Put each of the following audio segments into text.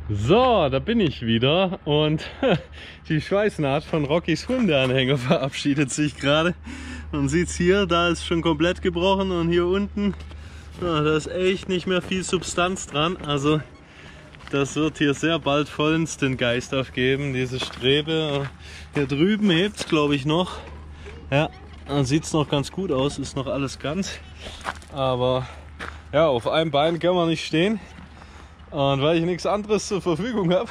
So, da bin ich wieder und die Schweißnaht von Rockys Hundeanhänger verabschiedet sich gerade. Man sieht es hier, da ist schon komplett gebrochen und hier unten, da ist echt nicht mehr viel Substanz dran. Also das wird hier sehr bald vollends den Geist aufgeben, diese Strebe. Hier drüben hebt es, glaube ich, noch. Ja, dann sieht es noch ganz gut aus, ist noch alles ganz. Aber ja, auf einem Bein kann man nicht stehen. Und weil ich nichts anderes zur Verfügung habe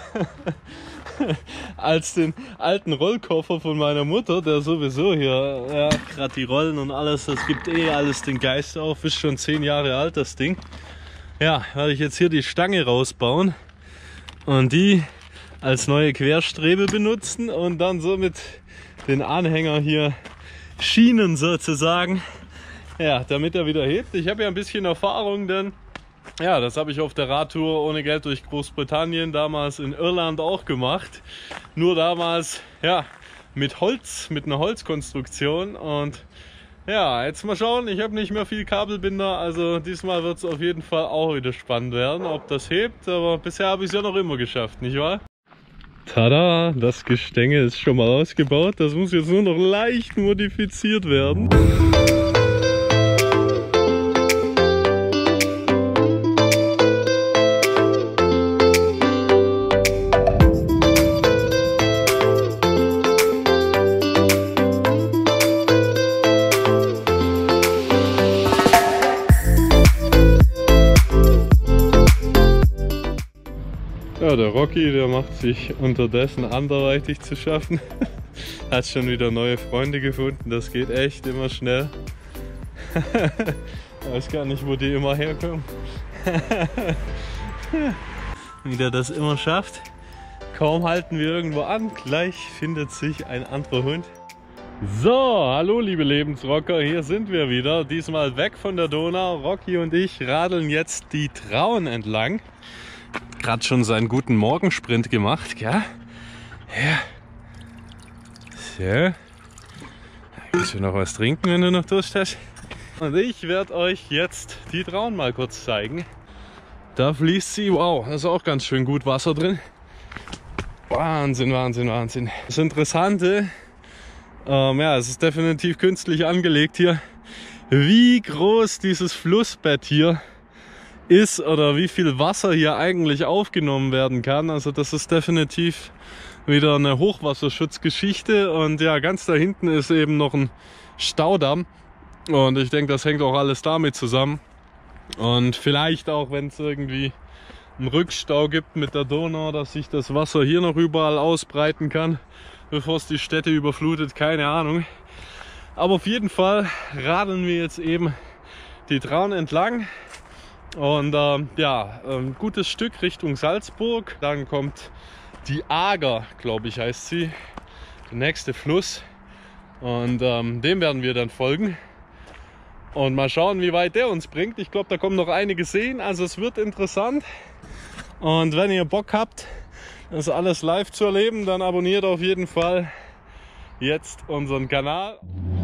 als den alten Rollkoffer von meiner Mutter, der sowieso hier, ja, gerade die Rollen und alles, das gibt eh alles den Geist auf, ist schon 10 Jahre alt das Ding. Ja, werde ich jetzt hier die Stange rausbauen und die als neue Querstrebe benutzen und dann somit den Anhänger hier schienen sozusagen, ja, damit er wieder hebt. Ich habe ja ein bisschen Erfahrung, denn ja, das habe ich auf der Radtour ohne Geld durch Großbritannien, damals in Irland auch gemacht. Nur damals, ja, mit Holz, mit einer Holzkonstruktion. Und ja, jetzt mal schauen, ich habe nicht mehr viel Kabelbinder, also diesmal wird es auf jeden Fall auch wieder spannend werden, ob das hebt. Aber bisher habe ich es ja noch immer geschafft, nicht wahr? Tada, das Gestänge ist schon mal ausgebaut. Das muss jetzt nur noch leicht modifiziert werden. Ja, der Rocky, der macht sich unterdessen anderweitig zu schaffen. Hat schon wieder neue Freunde gefunden, das geht echt immer schnell. Ich weiß gar nicht, wo die immer herkommen. Wie der das immer schafft. Kaum halten wir irgendwo an, gleich findet sich ein anderer Hund. So, hallo liebe Lebensrocker, hier sind wir wieder. Diesmal weg von der Donau. Rocky und ich radeln jetzt die Traun entlang. Gerade schon seinen guten Morgensprint gemacht, gell? Ja. So. Willst du noch was trinken, wenn du noch Durst hast? Und ich werde euch jetzt die Traun mal kurz zeigen. Da fließt sie, wow, da ist auch ganz schön gut Wasser drin. Wahnsinn, Wahnsinn, Wahnsinn. Das Interessante, ja, es ist definitiv künstlich angelegt hier, wie groß dieses Flussbett hier ist oder wie viel Wasser hier eigentlich aufgenommen werden kann. Also das ist definitiv wieder eine Hochwasserschutzgeschichte und ja, ganz da hinten ist eben noch ein Staudamm und ich denke, das hängt auch alles damit zusammen und vielleicht auch, wenn es irgendwie einen Rückstau gibt mit der Donau, dass sich das Wasser hier noch überall ausbreiten kann, bevor es die Städte überflutet, keine Ahnung. Aber auf jeden Fall radeln wir jetzt eben die Traun entlang. Und ja, ein gutes Stück Richtung Salzburg. Dann kommt die Ager, glaube ich, heißt sie. Der nächste Fluss. Und dem werden wir dann folgen. Und mal schauen, wie weit der uns bringt. Ich glaube, da kommen noch einige Seen. Also es wird interessant. Und wenn ihr Bock habt, das alles live zu erleben, dann abonniert auf jeden Fall jetzt unseren Kanal.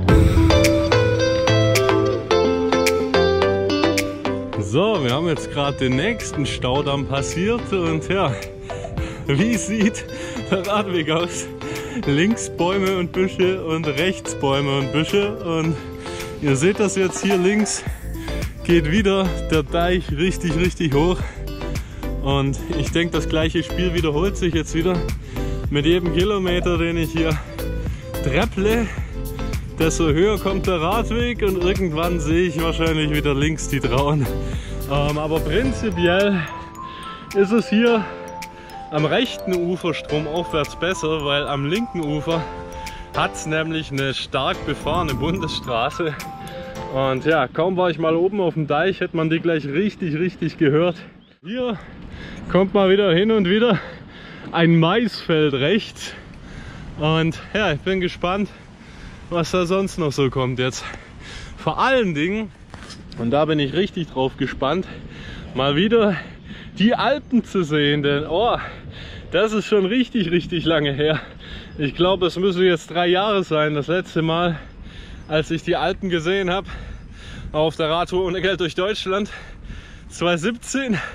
So, wir haben jetzt gerade den nächsten Staudamm passiert und ja, wie sieht der Radweg aus? Links Bäume und Büsche und rechts Bäume und Büsche und ihr seht das jetzt hier links, geht wieder der Deich richtig hoch und ich denke, das gleiche Spiel wiederholt sich jetzt wieder mit jedem Kilometer, den ich hier trepple. Desto höher kommt der Radweg und irgendwann sehe ich wahrscheinlich wieder links die Traun. Aber prinzipiell ist es hier am rechten Ufer stromaufwärts besser, weil am linken Ufer hat es nämlich eine stark befahrene Bundesstraße. Und ja, kaum war ich mal oben auf dem Deich, hätte man die gleich richtig gehört. Hier kommt mal wieder hin und wieder ein Maisfeld rechts. Und ja, ich bin gespannt, was da sonst noch so kommt jetzt. Vor allen Dingen, und da bin ich richtig drauf gespannt, mal wieder die Alpen zu sehen, denn oh, das ist schon richtig lange her. Ich glaube, es müssen jetzt 3 Jahre sein, das letzte Mal, als ich die Alpen gesehen habe, auf der Radtour ohne Geld durch Deutschland. 2017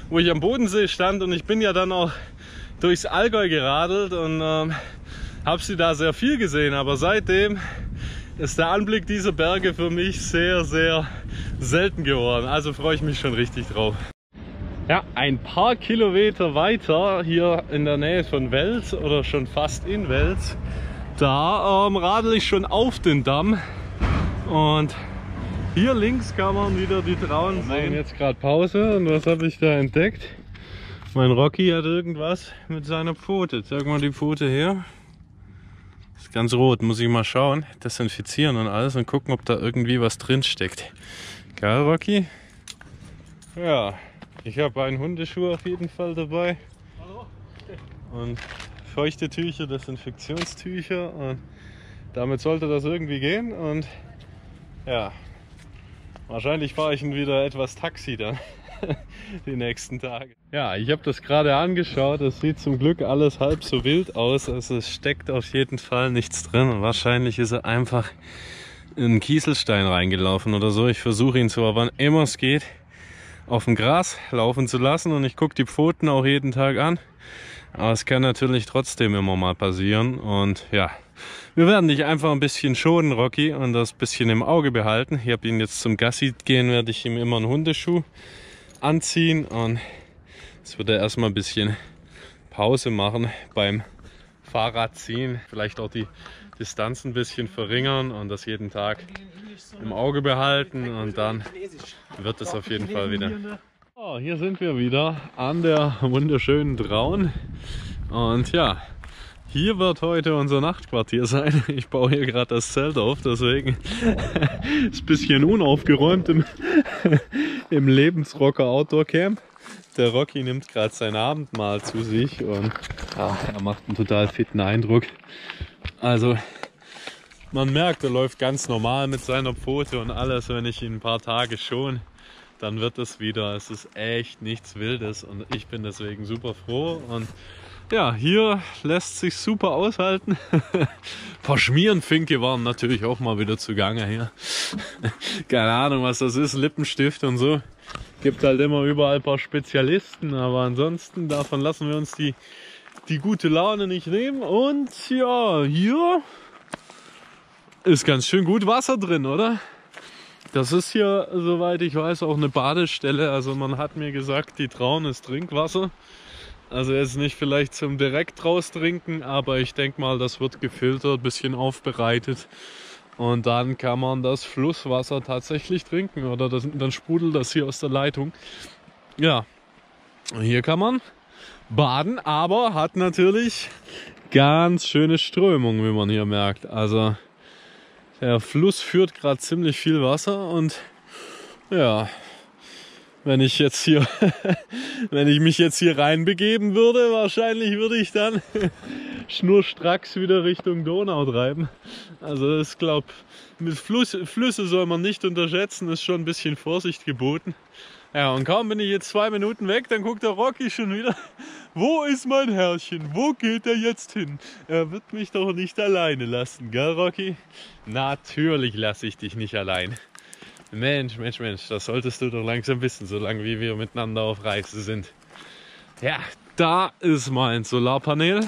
wo ich am Bodensee stand, und ich bin ja dann auch durchs Allgäu geradelt und habe sie da sehr viel gesehen, aber seitdem ist der Anblick dieser Berge für mich sehr, sehr selten geworden. Also freue ich mich schon richtig drauf. Ja, ein paar Kilometer weiter, hier in der Nähe von Wels oder schon fast in Wels, da radel ich schon auf den Damm, und hier links kann man wieder die Traun sehen. Wir machen jetzt gerade Pause, und was habe ich da entdeckt? Mein Rocky hat irgendwas mit seiner Pfote. Zeig mal die Pfote her. Ist ganz rot, muss ich mal schauen, desinfizieren und alles und gucken, ob da irgendwie was drin steckt. Geil, Rocky? Ja. Ich habe einen Hundeschuh auf jeden Fall dabei. Hallo. Und feuchte Tücher, Desinfektionstücher, und damit sollte das irgendwie gehen. Und ja, wahrscheinlich fahre ich wieder etwas Taxi dann die nächsten Tage. Ja, ich habe das gerade angeschaut. Es sieht zum Glück alles halb so wild aus. Also es steckt auf jeden Fall nichts drin. Und wahrscheinlich ist er einfach in einen Kieselstein reingelaufen oder so. Ich versuche ihn zwar, wann immer es geht, auf dem Gras laufen zu lassen, und ich gucke die Pfoten auch jeden Tag an. Aber es kann natürlich trotzdem immer mal passieren, und ja, wir werden dich einfach ein bisschen schonen, Rocky, und das ein bisschen im Auge behalten. Ich habe ihn jetzt zum Gassi gehen, werde ich ihm immer einen Hundeschuh anziehen, und jetzt wird er erstmal ein bisschen Pause machen beim Fahrradziehen, vielleicht auch die Distanz ein bisschen verringern und das jeden Tag im Auge behalten, und dann wird es auf jeden Fall wieder. Oh, hier sind wir wieder an der wunderschönen Traun, und ja, hier wird heute unser Nachtquartier sein. Ich baue hier gerade das Zelt auf, deswegen ist ein bisschen unaufgeräumt im Lebensrocker Outdoor Camp. Der Rocky nimmt gerade sein Abendmahl zu sich, und ja, er macht einen total fitten Eindruck. Also man merkt, er läuft ganz normal mit seiner Pfote und alles. Wenn ich ihn ein paar Tage schon, dann wird es wieder. Es ist echt nichts Wildes, und ich bin deswegen super froh. Und ja, hier lässt sich super aushalten. Ein paar Schmierenfinke waren natürlich auch mal wieder zugange hier. Keine Ahnung, was das ist, Lippenstift und so. Gibt halt immer überall ein paar Spezialisten, aber ansonsten davon lassen wir uns die gute Laune nicht nehmen. Und ja, hier ist ganz schön gut Wasser drin, oder? Das ist hier, soweit ich weiß, auch eine Badestelle. Also man hat mir gesagt, die Traun ist Trinkwasser. Also jetzt nicht vielleicht zum direkt raus trinken, aber ich denke mal, das wird gefiltert, ein bisschen aufbereitet. Und dann kann man das Flusswasser tatsächlich trinken, oder dann sprudelt das hier aus der Leitung. Ja, hier kann man baden, aber hat natürlich ganz schöne Strömung, wie man hier merkt. Also der Fluss führt gerade ziemlich viel Wasser, und ja, wenn ich mich jetzt hier reinbegeben würde, wahrscheinlich würde ich dann schnurstracks wieder Richtung Donau treiben. Also ich glaube, mit Flüsse soll man nicht unterschätzen, ist schon ein bisschen Vorsicht geboten. Ja, und kaum bin ich jetzt 2 Minuten weg, dann guckt der Rocky schon wieder. Wo ist mein Herrchen? Wo geht er jetzt hin? Er wird mich doch nicht alleine lassen, gell, Rocky? Natürlich lasse ich dich nicht allein. Mensch, Mensch, Mensch, das solltest du doch langsam wissen, solange wie wir miteinander auf Reise sind. Ja, da ist mein Solarpanel,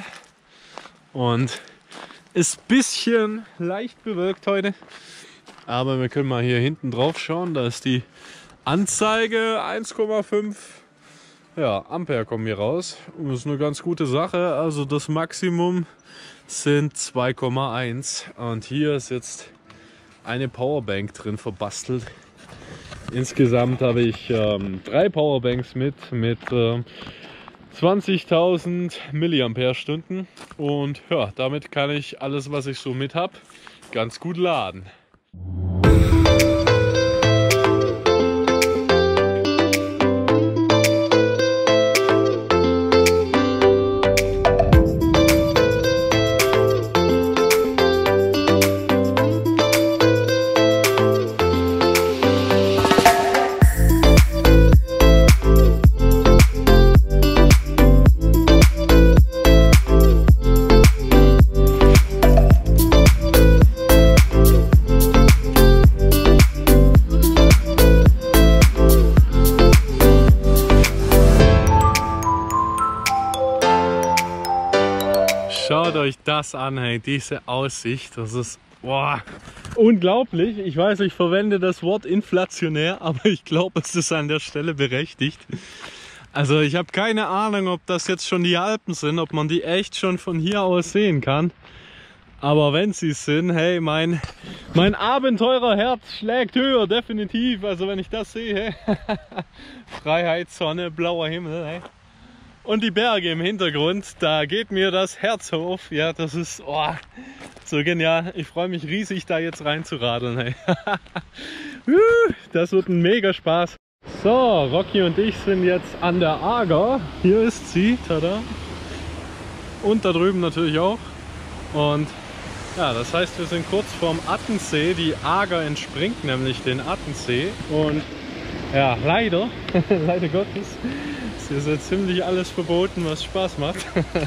und ist ein bisschen leicht bewölkt heute. Aber wir können mal hier hinten drauf schauen, da ist die Anzeige 1,5 Ampere kommen hier raus. Und das ist eine ganz gute Sache, also das Maximum sind 2,1, und hier ist jetzt eine Powerbank drin verbastelt. Insgesamt habe ich 3 Powerbanks mit 20.000 mAh, und ja, damit kann ich alles, was ich so mit habe, ganz gut laden. schaut euch das an, hey, diese Aussicht, das ist boah, unglaublich. Ich weiß, ich verwende das Wort inflationär, aber ich glaube, es ist an der Stelle berechtigt. Also ich habe keine Ahnung, ob das jetzt schon die Alpen sind, ob man die echt schon von hier aus sehen kann. Aber wenn sie es sind, hey, mein Abenteurerherz schlägt höher, definitiv. Also wenn ich das sehe, Freiheit, Sonne, blauer Himmel, hey. Und die Berge im Hintergrund, da geht mir das Herz auf. Ja, das ist oh, so genial. Ich freue mich riesig, da jetzt rein zu radeln. Hey. Das wird ein mega Spaß. So, Rocky und ich sind jetzt an der Ager. Hier ist sie, tada. Und da drüben natürlich auch. Und ja, das heißt, wir sind kurz vorm Attensee. Die Ager entspringt nämlich den Attensee. Und ja, leider, leider Gottes, ist hier ziemlich alles verboten, was Spaß macht.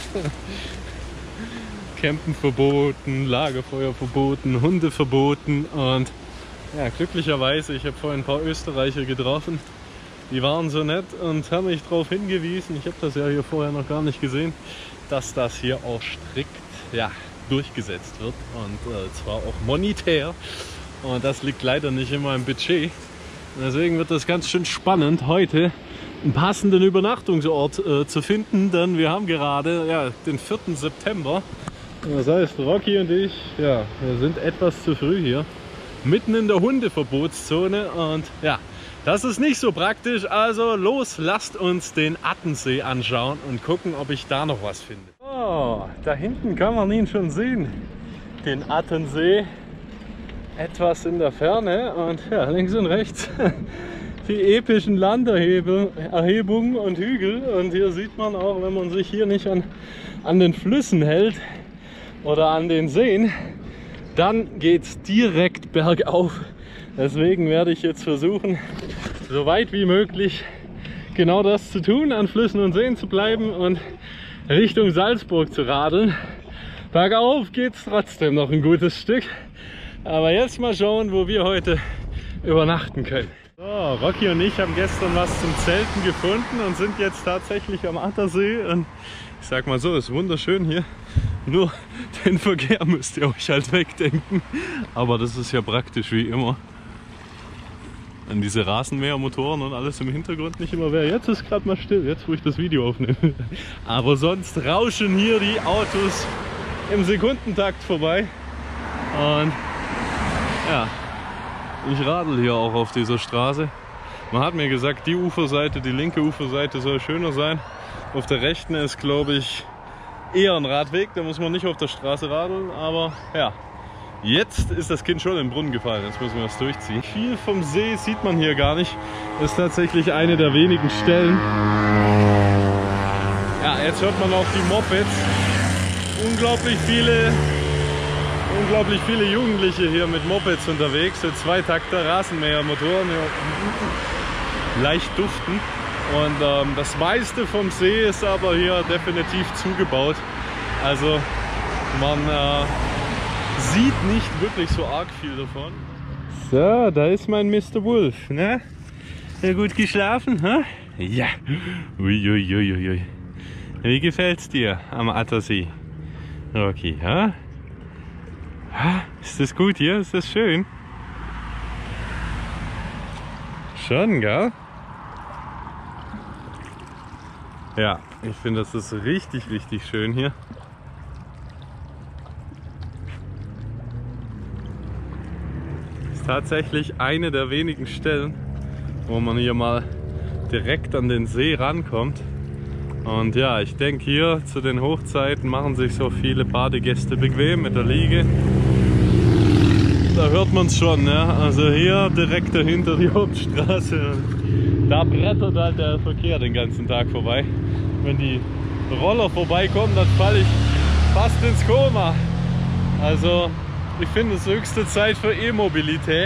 Campen verboten, Lagerfeuer verboten, Hunde verboten und ja, glücklicherweise, ich habe vorhin ein paar Österreicher getroffen, die waren so nett und haben mich darauf hingewiesen, ich habe das ja hier vorher noch gar nicht gesehen, dass das hier auch strikt ja, durchgesetzt wird und zwar auch monetär und das liegt leider nicht immer im Budget. Deswegen wird das ganz schön spannend, heute einen passenden Übernachtungsort zu finden, denn wir haben gerade ja, den 4. September. Das heißt, Rocky und ich, ja, wir sind etwas zu früh hier, mitten in der Hundeverbotszone und ja, das ist nicht so praktisch. Also los, lasst uns den Attensee anschauen und gucken, ob ich da noch was finde. Oh, da hinten kann man ihn schon sehen, den Attensee. Etwas in der Ferne und ja, links und rechts die epischen Landerhebungen und Hügel. Und hier sieht man auch, wenn man sich hier nicht an den Flüssen hält oder an den Seen, dann geht es direkt bergauf. Deswegen werde ich jetzt versuchen, so weit wie möglich genau das zu tun, an Flüssen und Seen zu bleiben und Richtung Salzburg zu radeln. Bergauf geht es trotzdem noch ein gutes Stück. Aber jetzt mal schauen, wo wir heute übernachten können. So, Rocky und ich haben gestern was zum Zelten gefunden und sind jetzt tatsächlich am Attersee. Und ich sag mal so, ist wunderschön hier. Nur den Verkehr müsst ihr euch halt wegdenken. Aber das ist ja praktisch wie immer. An diese Rasenmähermotoren und alles im Hintergrund nicht immer wer. Jetzt ist gerade mal still, jetzt wo ich das Video aufnehme. Aber sonst rauschen hier die Autos im Sekundentakt vorbei. Und ja, ich radel hier auch auf dieser Straße. Man hat mir gesagt, die Uferseite, die linke Uferseite soll schöner sein. Auf der rechten ist, glaube ich, eher ein Radweg. Da muss man nicht auf der Straße radeln. Aber ja, jetzt ist das Kind schon in den Brunnen gefallen. Jetzt müssen wir das durchziehen. Viel vom See sieht man hier gar nicht. Das ist tatsächlich eine der wenigen Stellen. Ja, jetzt hört man auch die Mopeds. Unglaublich viele Jugendliche hier mit Mopeds unterwegs, so Zweitakter Rasenmähermotoren, ja, leicht duften. Und das meiste vom See ist aber hier definitiv zugebaut. Also man sieht nicht wirklich so arg viel davon. So, da ist mein Mr. Wolf, ne? Ja, gut geschlafen, hä? Ja. Uiuiuiui. Wie gefällt's dir am Attersee, Rocky, hä? Ist das gut hier? Ist das schön? Schon, gell? Ja, ich finde, das ist richtig, richtig schön hier. Ist tatsächlich eine der wenigen Stellen, wo man hier mal direkt an den See rankommt. Und ja, ich denke, hier zu den Hochzeiten machen sich so viele Badegäste bequem mit der Liege. Da hört man es schon, ne? Also hier direkt dahinter die Hauptstraße. Da brettert halt der Verkehr den ganzen Tag vorbei. Wenn die Roller vorbeikommen, dann falle ich fast ins Koma. Also ich finde, es ist höchste Zeit für E-Mobilität.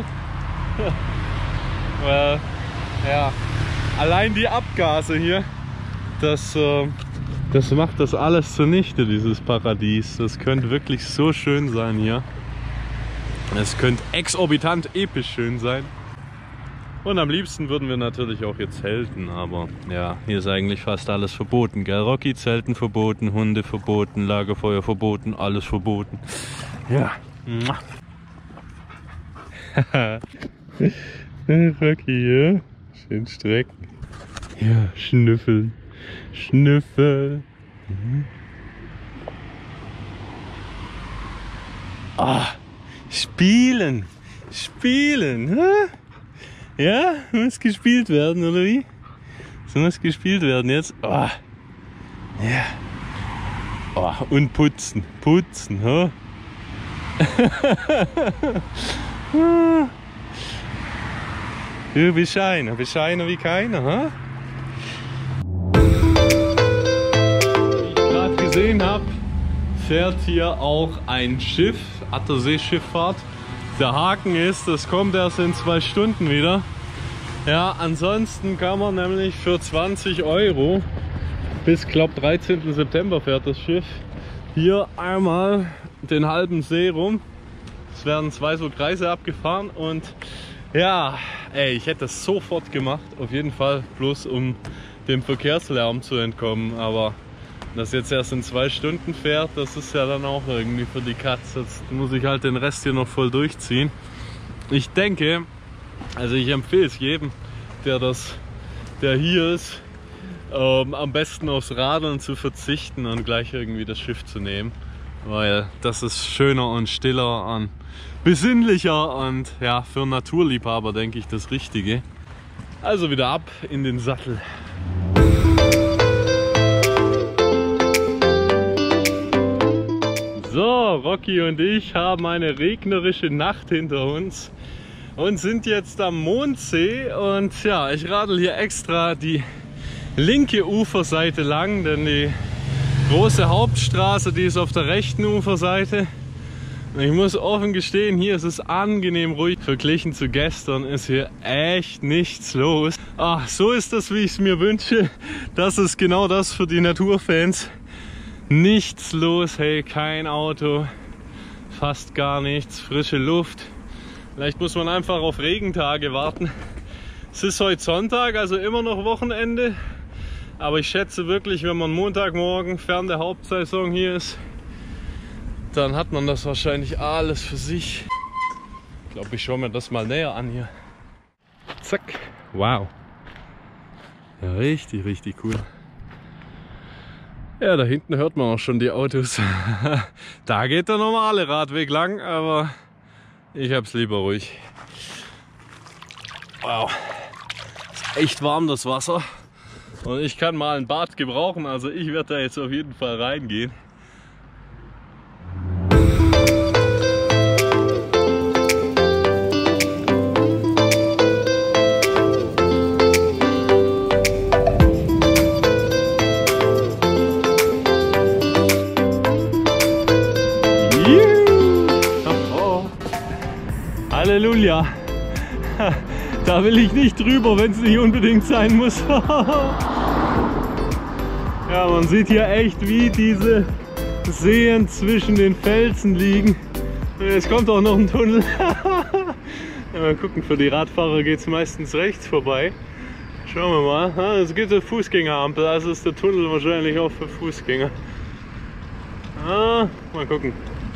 Weil, ja, allein die Abgase hier, das macht das alles zunichte, dieses Paradies. Das könnte wirklich so schön sein hier. Es könnte exorbitant episch schön sein. Und am liebsten würden wir natürlich auch hier zelten, aber ja, hier ist eigentlich fast alles verboten, gell? Rocky, Zelten verboten, Hunde verboten, Lagerfeuer verboten, alles verboten. Ja. Rocky, ja? Schön strecken. Ja, schnüffeln. Schnüffeln. Ah, spielen. Spielen, hä? Ja, muss gespielt werden, oder wie? So muss gespielt werden jetzt. Oh. Ja. Oh, und putzen. Putzen, hä? Du bist einer wie keiner, hä? Wie ich gerade gesehen habe, fährt hier auch ein Schiff, Atterseeschifffahrt. Der Haken ist, das kommt erst in 2 Stunden wieder. Ja, ansonsten kann man nämlich für 20 € bis, glaube 13. September fährt das Schiff hier einmal den halben See rum. Es werden 2 so Kreise abgefahren und ja, ey, ich hätte das sofort gemacht, auf jeden Fall, bloß um dem Verkehrslärm zu entkommen, aber das jetzt erst in 2 Stunden fährt, das ist ja dann auch irgendwie für die Katz. Jetzt muss ich halt den Rest hier noch voll durchziehen. Ich denke, also ich empfehle es jedem, der hier ist, am besten aufs Radeln zu verzichten und gleich irgendwie das Schiff zu nehmen, weil das ist schöner und stiller und besinnlicher und ja, für einen Naturliebhaber denke ich das Richtige. Also wieder ab in den Sattel. So, Rocky und ich haben eine regnerische Nacht hinter uns und sind jetzt am Mondsee und ja, ich radel hier extra die linke Uferseite lang, denn die große Hauptstraße, die ist auf der rechten Uferseite. Und ich muss offen gestehen, hier ist es angenehm ruhig. Verglichen zu gestern ist hier echt nichts los. Ach, so ist das, wie ich es mir wünsche. Das ist genau das für die Naturfans. Nichts los, hey, kein Auto, fast gar nichts, frische Luft. Vielleicht muss man einfach auf Regentage warten. Es ist heute Sonntag, also immer noch Wochenende. Aber ich schätze wirklich, wenn man Montagmorgen fern der Hauptsaison hier ist, dann hat man das wahrscheinlich alles für sich. Ich glaube, ich schaue mir das mal näher an hier. Zack, wow. Ja, richtig, richtig cool. Ja, da hinten hört man auch schon die Autos. Da geht der normale Radweg lang, aber ich hab's lieber ruhig. Wow, ist echt warm das Wasser und ich kann mal ein Bad gebrauchen, also ich werde da jetzt auf jeden Fall reingehen. Halleluja! Da will ich nicht drüber, wenn es nicht unbedingt sein muss. Ja, man sieht hier echt, wie diese Seen zwischen den Felsen liegen. Jetzt kommt auch noch ein Tunnel. Ja, mal gucken, für die Radfahrer geht es meistens rechts vorbei. Schauen wir mal. Es gibt eine Fußgängerampel, also ist der Tunnel wahrscheinlich auch für Fußgänger. Mal gucken.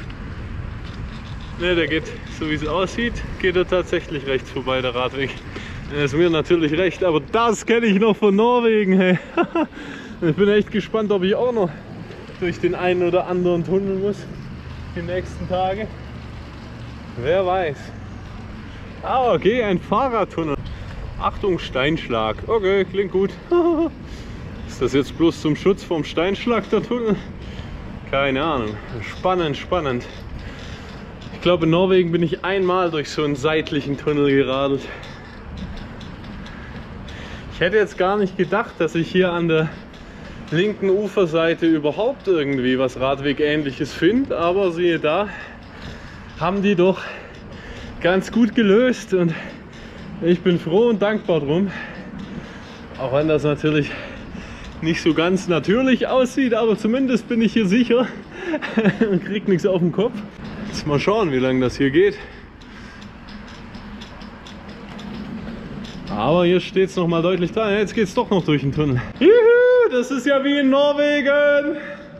Ne, der geht, so wie es aussieht, geht er tatsächlich rechts vorbei, der Radweg. Das ist mir natürlich recht, aber das kenne ich noch von Norwegen. Hey. Ich bin echt gespannt, ob ich auch noch durch den einen oder anderen Tunnel muss die nächsten Tage. Wer weiß. Ah, okay, ein Fahrradtunnel. Achtung, Steinschlag. Okay, klingt gut. Ist das jetzt bloß zum Schutz vom Steinschlag, der Tunnel? Keine Ahnung. Spannend, spannend. Ich glaube, in Norwegen bin ich einmal durch so einen seitlichen Tunnel geradelt. Ich hätte jetzt gar nicht gedacht, dass ich hier an der linken Uferseite überhaupt irgendwie was Radweg-ähnliches finde, aber siehe da, haben die doch ganz gut gelöst und ich bin froh und dankbar drum. Auch wenn das natürlich nicht so ganz natürlich aussieht, aber zumindest bin ich hier sicher und krieg nichts auf den Kopf. Jetzt mal schauen, wie lange das hier geht. Aber hier steht es nochmal deutlich dran. Jetzt geht es doch noch durch den Tunnel. Juhu, das ist ja wie in Norwegen.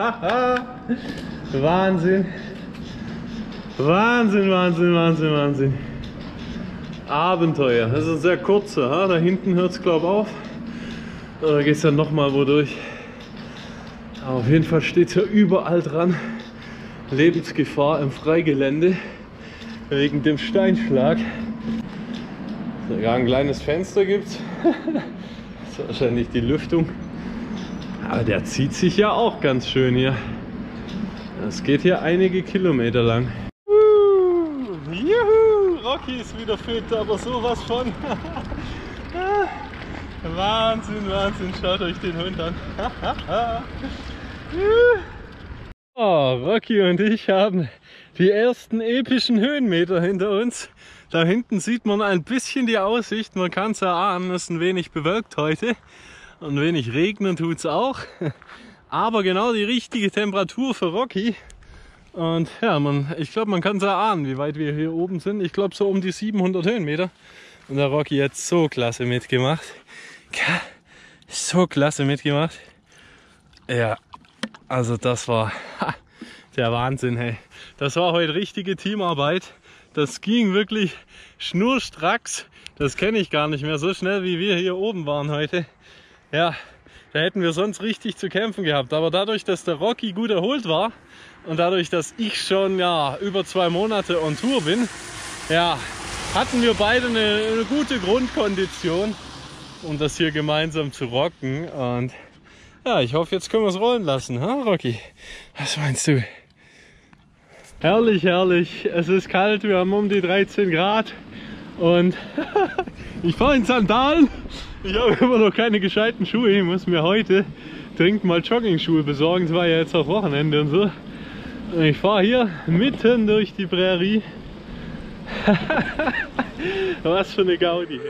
Wahnsinn. Wahnsinn, Wahnsinn, Wahnsinn, Wahnsinn. Abenteuer. Das ist ein sehr kurzer. Da hinten hört es, glaube ich, auf. Da geht es dann nochmal wo durch. Aber auf jeden Fall steht es ja überall dran. Lebensgefahr im Freigelände. Wegen dem Steinschlag. Ja, ein kleines Fenster gibt es. Das ist wahrscheinlich die Lüftung. Aber der zieht sich ja auch ganz schön hier. Das geht hier einige Kilometer lang. Juhu, Rocky ist wieder fit, aber sowas von. Wahnsinn, Wahnsinn, schaut euch den Hund an. Oh, Rocky und ich haben die ersten epischen Höhenmeter hinter uns. Da hinten sieht man ein bisschen die Aussicht, man kann es erahnen, es ist ein wenig bewölkt heute und ein wenig regnen tut es auch. Aber genau die richtige Temperatur für Rocky. Und ja, ich glaube, man kann es erahnen, wie weit wir hier oben sind. Ich glaube so um die 700 Höhenmeter. Und der Rocky hat so klasse mitgemacht. So klasse mitgemacht. Ja, also das war der Wahnsinn, hey. Das war heute richtige Teamarbeit. Das ging wirklich schnurstracks. Das kenne ich gar nicht mehr, so schnell wie wir hier oben waren heute. Ja, da hätten wir sonst richtig zu kämpfen gehabt. Aber dadurch, dass der Rocky gut erholt war und dadurch, dass ich schon ja, über 2 Monate on Tour bin, ja, hatten wir beide eine gute Grundkondition, um das hier gemeinsam zu rocken. Und ja, ich hoffe, jetzt können wir es rollen lassen, ha, Rocky? Was meinst du? Herrlich, herrlich. Es ist kalt, wir haben um die 13 Grad und ich fahre in Sandalen. Ich habe immer noch keine gescheiten Schuhe. Ich muss mir heute dringend mal Jogging-Schuhe besorgen. Es war ja jetzt auch Wochenende und so. Und ich fahre hier mitten durch die Prärie. Was für eine Gaudi.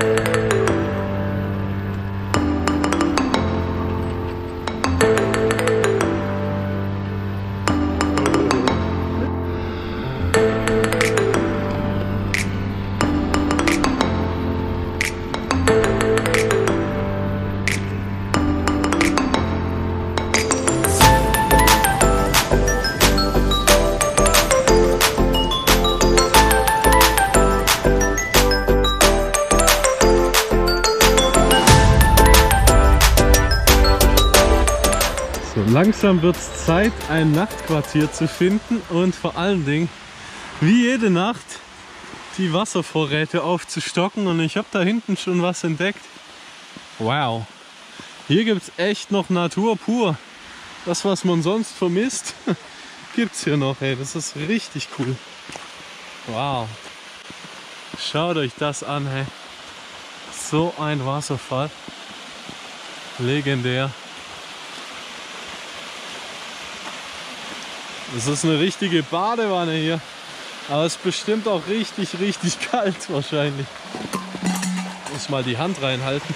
Langsam wird es Zeit, ein Nachtquartier zu finden und vor allen Dingen, wie jede Nacht, die Wasservorräte aufzustocken. Und ich habe da hinten schon was entdeckt. Wow, hier gibt es echt noch Natur pur. Das, was man sonst vermisst, gibt es hier noch. Ey, das ist richtig cool. Wow, schaut euch das an. Hey. So ein Wasserfall. Legendär. Das ist eine richtige Badewanne hier. Aber es ist bestimmt auch richtig kalt wahrscheinlich. Ich muss mal die Hand reinhalten.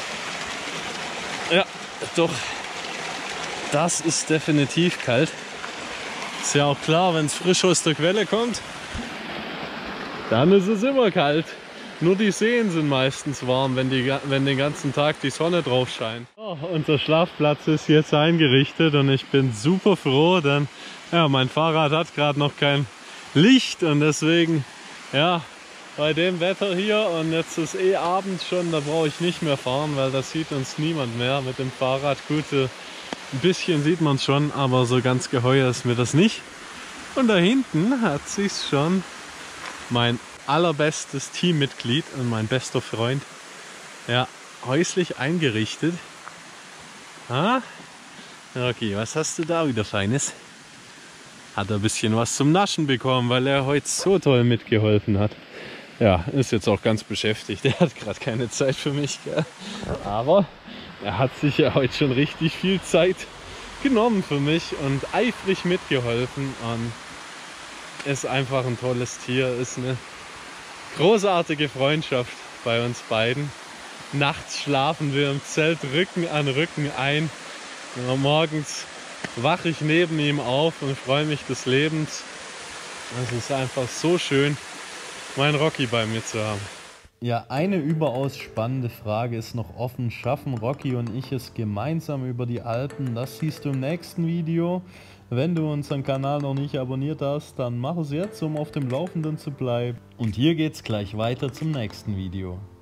Ja, doch. Das ist definitiv kalt. Ist ja auch klar, wenn es frisch aus der Quelle kommt, dann ist es immer kalt. Nur die Seen sind meistens warm, wenn den ganzen Tag die Sonne drauf scheint. Oh, unser Schlafplatz ist jetzt eingerichtet und ich bin super froh, denn ja, mein Fahrrad hat gerade noch kein Licht und deswegen, ja, bei dem Wetter hier und jetzt ist eh abends schon, da brauche ich nicht mehr fahren, weil da sieht uns niemand mehr mit dem Fahrrad. Gut, ein bisschen sieht man es schon, aber so ganz geheuer ist mir das nicht. Und da hinten hat sich schon mein allerbestes Teammitglied und mein bester Freund, ja, häuslich eingerichtet. Ah? Okay, was hast du da wieder Feines? Hat er ein bisschen was zum Naschen bekommen, weil er heute so toll mitgeholfen hat. Ja, ist jetzt auch ganz beschäftigt. Er hat gerade keine Zeit für mich, gell? Aber er hat sich ja heute schon richtig viel Zeit genommen für mich und eifrig mitgeholfen. Und ist einfach ein tolles Tier, ist eine großartige Freundschaft bei uns beiden. Nachts schlafen wir im Zelt Rücken an Rücken ein. Und morgens wache ich neben ihm auf und freue mich des Lebens. Es ist einfach so schön, meinen Rocky bei mir zu haben. Ja, eine überaus spannende Frage ist noch offen. Schaffen Rocky und ich es gemeinsam über die Alpen? Das siehst du im nächsten Video. Wenn du unseren Kanal noch nicht abonniert hast, dann mach es jetzt, um auf dem Laufenden zu bleiben. Und hier geht's gleich weiter zum nächsten Video.